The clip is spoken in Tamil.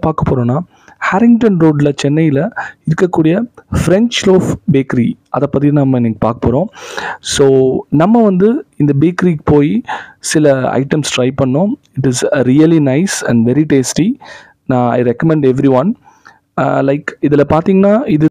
பார்க்க போகிறோன்னா ஹாரிங்டன் ரோட்டில் சென்னையில் இருக்கக்கூடிய ஃப்ரெஞ்ச் லோஃப் பேக்கரி அதை பற்றி நம்ம இன்றைக்கி பார்க்க போகிறோம். ஸோ நம்ம வந்து இந்த பேக்கரிக்கு போய் சில ஐட்டம்ஸ் ட்ரை பண்ணோம். It is really nice and very tasty. I recommend everyone. Like இதில் பார்த்தீங்கன்னா இது